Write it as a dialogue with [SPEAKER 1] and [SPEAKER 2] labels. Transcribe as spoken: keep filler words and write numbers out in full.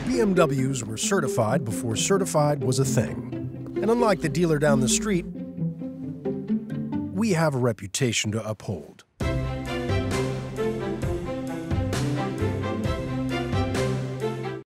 [SPEAKER 1] B M Ws were certified before certified was a thing. And unlike the dealer down the street, we have a reputation to uphold.